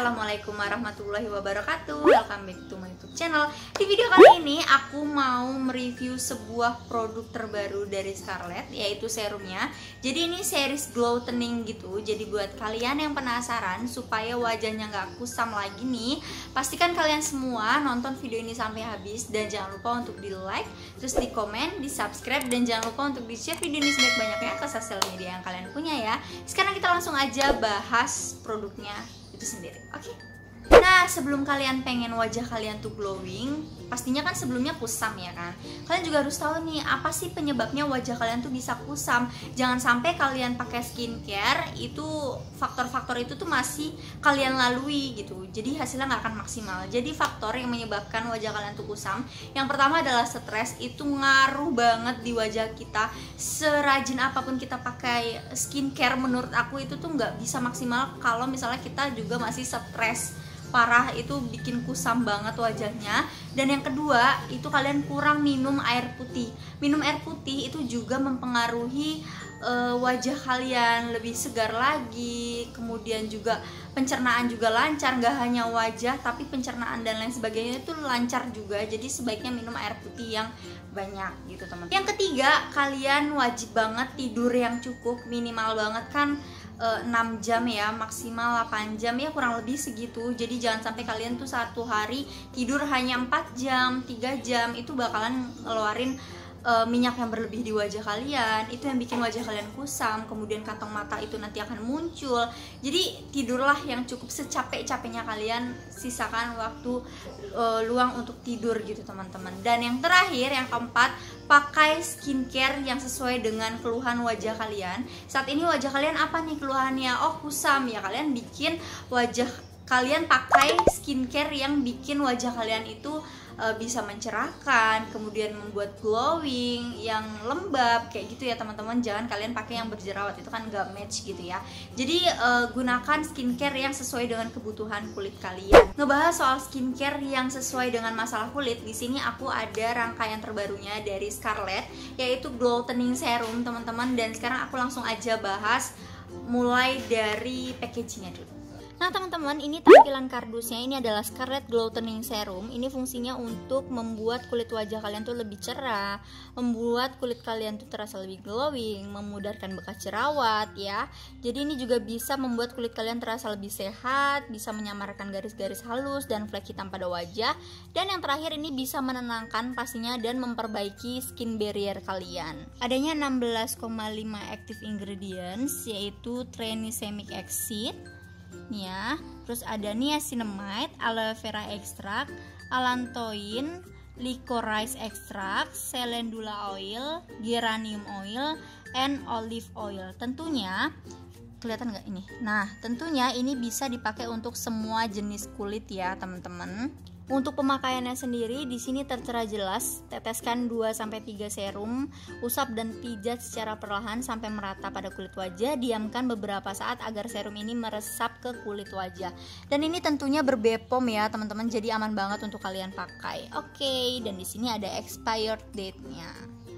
Assalamualaikum warahmatullahi wabarakatuh. Welcome back to my YouTube channel. Di video kali ini aku mau mereview sebuah produk terbaru dari Scarlett, yaitu serumnya. Jadi ini series glow tanning gitu. Jadi buat kalian yang penasaran supaya wajahnya nggak kusam lagi nih, pastikan kalian semua nonton video ini sampai habis. Dan jangan lupa untuk di like, terus di komen, di subscribe, dan jangan lupa untuk di share video ini sebanyak-banyaknya ke sosial media yang kalian punya ya. Sekarang kita langsung aja bahas produknya itu sendiri, oke? Nah, sebelum kalian pengen wajah kalian tuh glowing, pastinya kan sebelumnya kusam ya kan. Kalian juga harus tahu nih, apa sih penyebabnya wajah kalian tuh bisa kusam. Jangan sampai kalian pakai skincare itu faktor-faktor itu tuh masih kalian lalui gitu, jadi hasilnya nggak akan maksimal. Jadi faktor yang menyebabkan wajah kalian tuh kusam, yang pertama adalah stres. Itu ngaruh banget di wajah kita. Serajin apapun kita pakai skincare, menurut aku itu tuh nggak bisa maksimal kalau misalnya kita juga masih stres parah, itu bikin kusam banget wajahnya. Dan yang kedua, itu kalian kurang minum air putih. Minum air putih itu juga mempengaruhi wajah kalian lebih segar lagi, kemudian juga pencernaan juga lancar. Nggak hanya wajah, tapi pencernaan dan lain sebagainya itu lancar juga. Jadi sebaiknya minum air putih yang banyak gitu teman-teman. Yang ketiga, kalian wajib banget tidur yang cukup, minimal banget kan 6 jam ya, maksimal 8 jam ya, kurang lebih segitu. Jadi jangan sampai kalian tuh satu hari tidur hanya 4 jam, 3 jam, itu bakalan ngeluarin minyak yang berlebih di wajah kalian. Itu yang bikin wajah kalian kusam, kemudian kantong mata itu nanti akan muncul. Jadi tidurlah yang cukup, secapek-capeknya kalian sisakan waktu luang untuk tidur gitu teman-teman. Dan yang terakhir, yang keempat, pakai skincare yang sesuai dengan keluhan wajah kalian. Saat ini wajah kalian apa nih keluhannya? Oh, kusam ya, kalian bikin wajah kalian pakai skincare yang bikin wajah kalian itu bisa mencerahkan, kemudian membuat glowing, yang lembab kayak gitu ya teman-teman. Jangan kalian pakai yang berjerawat, itu kan nggak match gitu ya. Jadi gunakan skincare yang sesuai dengan kebutuhan kulit kalian. Ngebahas soal skincare yang sesuai dengan masalah kulit, di sini aku ada rangkaian terbarunya dari Scarlett, yaitu glow tanning serum teman-teman. Dan sekarang aku langsung aja bahas mulai dari packagingnya dulu. Nah teman-teman, ini tampilan kardusnya. Ini adalah Scarlett Glow Tanning Serum. Ini fungsinya untuk membuat kulit wajah kalian tuh lebih cerah, membuat kulit kalian tuh terasa lebih glowing, memudahkan bekas jerawat ya. Jadi ini juga bisa membuat kulit kalian terasa lebih sehat, bisa menyamarkan garis-garis halus dan flek hitam pada wajah. Dan yang terakhir, ini bisa menenangkan pastinya dan memperbaiki skin barrier kalian. Adanya 16,5 active ingredients, yaitu Tranexamic acid nih ya, terus ada niacinamide, aloe vera extract, allantoin, licorice extract, calendula oil, geranium oil, and olive oil. Tentunya kelihatan nggak ini? Nah, tentunya ini bisa dipakai untuk semua jenis kulit ya teman-teman. Untuk pemakaiannya sendiri di sini tertera jelas, teteskan 2-3 serum, usap dan pijat secara perlahan sampai merata pada kulit wajah. Diamkan beberapa saat agar serum ini meresap ke kulit wajah. Dan ini tentunya berbepom ya teman-teman, jadi aman banget untuk kalian pakai. Oke, dan di sini ada expired date-nya.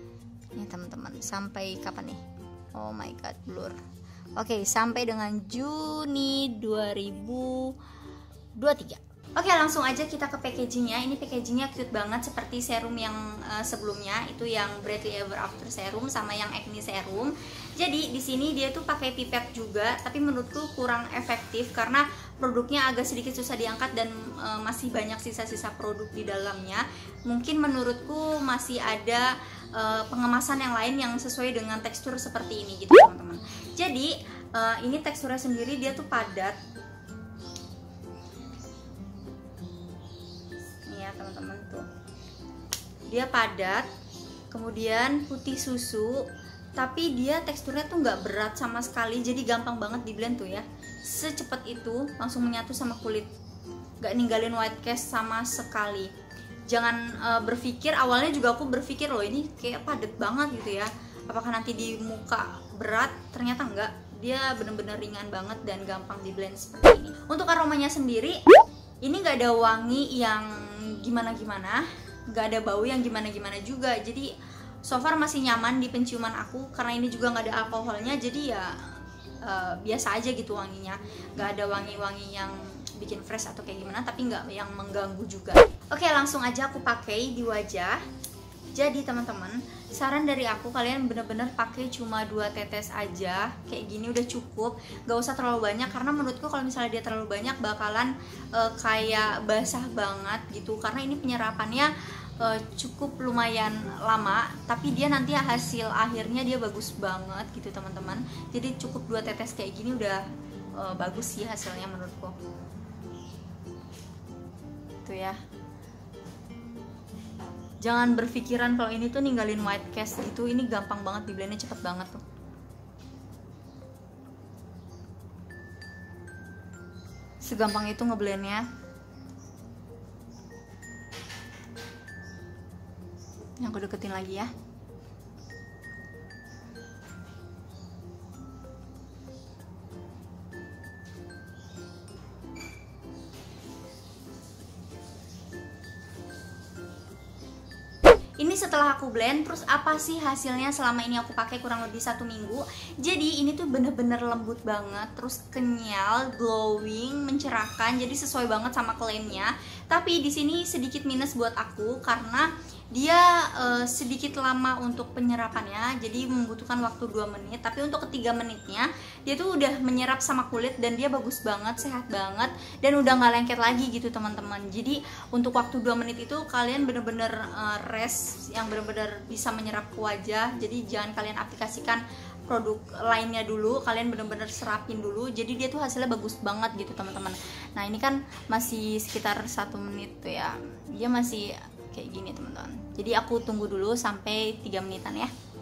Nih teman-teman, sampai kapan nih? Oh my god, blur. Oke, sampai dengan Juni 2023. Oke, langsung aja kita ke packagingnya. Ini packagingnya cute banget, seperti serum yang sebelumnya, itu yang Brightly Ever After serum sama yang Acne serum. Jadi di sini dia tuh pakai pipet juga, tapi menurutku kurang efektif karena produknya agak sedikit susah diangkat dan masih banyak sisa-sisa produk di dalamnya. Mungkin menurutku masih ada pengemasan yang lain yang sesuai dengan tekstur seperti ini gitu teman-teman. Jadi ini teksturnya sendiri dia tuh padat. Teman-teman tuh dia padat, kemudian putih susu, tapi dia teksturnya tuh nggak berat sama sekali, jadi gampang banget di blend tuh ya. Secepat itu langsung menyatu sama kulit, nggak ninggalin white cast sama sekali. Jangan berpikir, awalnya juga aku berpikir loh ini kayak padat banget gitu ya, apakah nanti di muka berat, ternyata enggak. Dia bener-bener ringan banget dan gampang di blend seperti ini. Untuk aromanya sendiri, ini nggak ada wangi yang gimana-gimana, nggak ada bau yang gimana-gimana juga. Jadi so far masih nyaman di penciuman aku, karena ini juga nggak ada alkoholnya. Jadi ya biasa aja gitu wanginya, nggak ada wangi-wangi yang bikin fresh atau kayak gimana, tapi nggak yang mengganggu juga. Oke, langsung aja aku pakai di wajah. Jadi teman-teman, saran dari aku kalian bener-bener pakai cuma 2 tetes aja, kayak gini udah cukup, gak usah terlalu banyak, karena menurutku kalau misalnya dia terlalu banyak bakalan kayak basah banget gitu, karena ini penyerapannya cukup lumayan lama, tapi dia nanti hasil akhirnya dia bagus banget gitu teman-teman. Jadi cukup 2 tetes kayak gini udah bagus sih hasilnya menurutku. Tuh ya. Jangan berpikiran kalau ini tuh ninggalin white cast gitu, ini gampang banget, di blendnya cepet banget tuh. Segampang itu ngeblendnya. Yang aku deketin lagi ya. Ini setelah aku blend, terus apa sih hasilnya selama ini aku pakai kurang lebih 1 minggu. Jadi ini tuh bener-bener lembut banget, terus kenyal, glowing, mencerahkan, jadi sesuai banget sama klaimnya. Tapi di sini sedikit minus buat aku karena dia sedikit lama untuk penyerapannya, jadi membutuhkan waktu 2 menit. Tapi untuk ketiga menitnya dia tuh udah menyerap sama kulit dan dia bagus banget, sehat banget, dan udah nggak lengket lagi gitu teman-teman. Jadi untuk waktu 2 menit itu kalian bener-bener rest yang bener-bener bisa menyerap ke wajah. Jadi jangan kalian aplikasikan produk lainnya dulu, kalian bener-bener serapin dulu. Jadi dia tuh hasilnya bagus banget gitu teman-teman. Nah ini kan masih sekitar 1 menit tuh ya, dia masih kayak gini teman-teman. Jadi aku tunggu dulu sampai 3 menitan ya.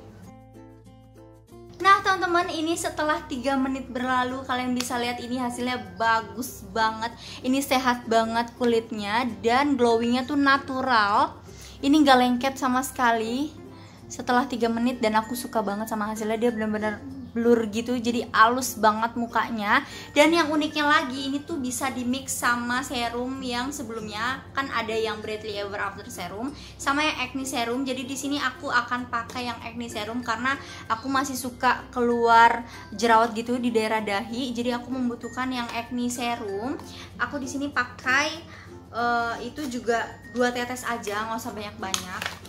Nah teman-teman, ini setelah 3 menit berlalu, kalian bisa lihat ini hasilnya bagus banget. Ini sehat banget kulitnya dan glowingnya tuh natural. Ini gak lengket sama sekali setelah 3 menit, dan aku suka banget sama hasilnya. Dia bener-bener blur gitu, jadi halus banget mukanya. Dan yang uniknya lagi, ini tuh bisa di mix sama serum yang sebelumnya, kan ada yang Brightly Ever After Serum sama yang Acne Serum. Jadi di sini aku akan pakai yang Acne Serum karena aku masih suka keluar jerawat gitu di daerah dahi. Jadi aku membutuhkan yang Acne Serum. Aku di sini pakai itu juga 2 tetes aja, nggak usah banyak-banyak.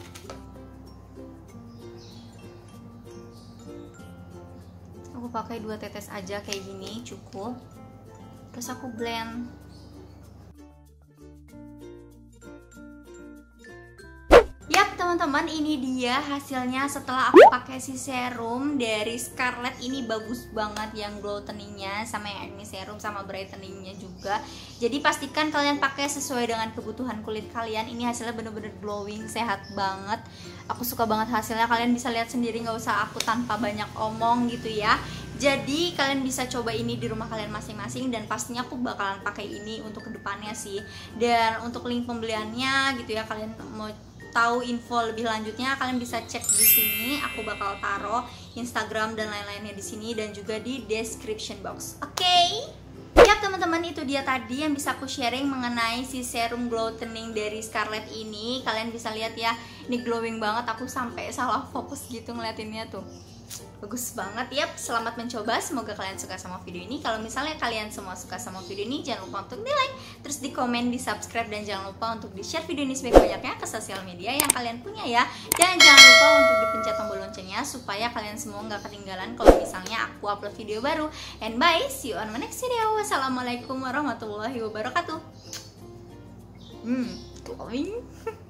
Aku pakai 2 tetes aja kayak gini, cukup. Terus aku blend. Yap teman-teman, ini dia hasilnya setelah aku pakai si serum dari Scarlett. Ini bagus banget yang glow tanning-nya, sama yang acne serum, sama brightening-nya juga. Jadi pastikan kalian pakai sesuai dengan kebutuhan kulit kalian. Ini hasilnya bener-bener glowing, sehat banget. Aku suka banget hasilnya, kalian bisa lihat sendiri, nggak usah aku tanpa banyak omong gitu ya. Jadi kalian bisa coba ini di rumah kalian masing-masing, dan pastinya aku bakalan pakai ini untuk kedepannya sih. Dan untuk link pembeliannya gitu ya, kalian mau tahu info lebih lanjutnya kalian bisa cek di sini. Aku bakal taruh Instagram dan lain-lainnya di sini dan juga di description box. Oke? Ya teman-teman, itu dia tadi yang bisa aku sharing mengenai si serum glow tanning dari Scarlett ini. Kalian bisa lihat ya, ini glowing banget. Aku sampai salah fokus gitu ngeliatinnya tuh. Bagus banget. Yap, selamat mencoba. Semoga kalian suka sama video ini. Kalau misalnya kalian semua suka sama video ini, jangan lupa untuk di like, terus di komen, di subscribe, dan jangan lupa untuk di share video ini sebanyak-banyaknya ke sosial media yang kalian punya ya. Dan jangan lupa untuk dipencet tombol loncengnya supaya kalian semua nggak ketinggalan kalau misalnya aku upload video baru. And bye, see you on my next video. Wassalamualaikum warahmatullahi wabarakatuh. Glowing.